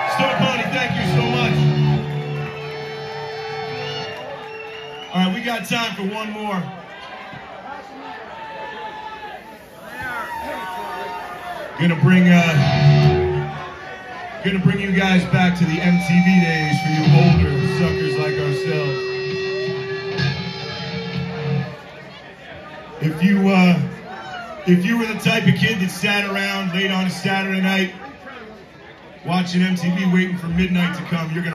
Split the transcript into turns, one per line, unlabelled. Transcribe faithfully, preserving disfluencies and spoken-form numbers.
Stone Pony, thank you so much. All right, we got time for one more. Gonna bring, uh, gonna bring you guys back to the M T V days for you older suckers like ourselves. If you, uh, if you were the type of kid that sat around late on a Saturday night watching M T V waiting for midnight to come, you're gonna